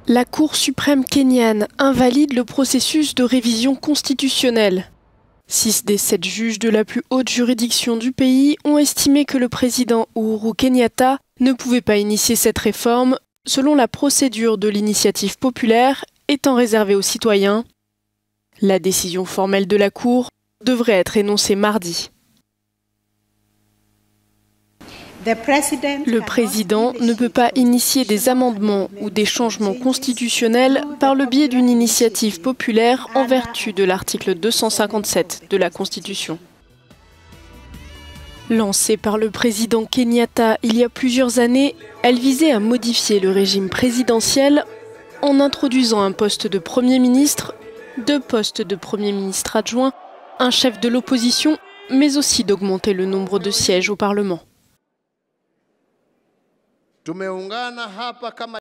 La Cour suprême kenyane invalide le processus de révision constitutionnelle. 6 des 7 juges de la plus haute juridiction du pays ont estimé que le président Uhuru Kenyatta ne pouvait pas initier cette réforme selon la procédure de l'initiative populaire étant réservée aux citoyens. La décision formelle de la Cour devrait être énoncée mardi. Le président ne peut pas initier des amendements ou des changements constitutionnels par le biais d'une initiative populaire en vertu de l'article 257 de la Constitution. Lancée par le président Kenyatta il y a plusieurs années, elle visait à modifier le régime présidentiel en introduisant un poste de Premier ministre, 2 postes de Premier ministre adjoint, un chef de l'opposition, mais aussi d'augmenter le nombre de sièges au Parlement.